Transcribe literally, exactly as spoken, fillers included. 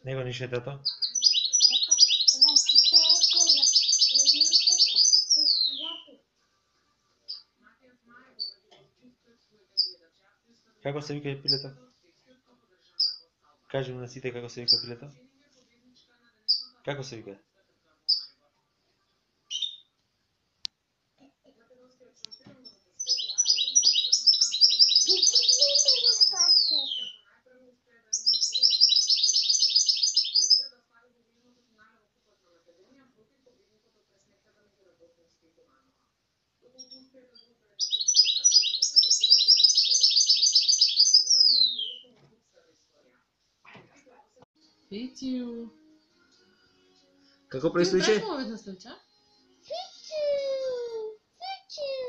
Него нищо тато? Како се вика пилето? Кажи му на сите како се вика пилето? Како се вика? Петю. Како престоише? Ти баш му веднаш случа? Пичу! Пичу!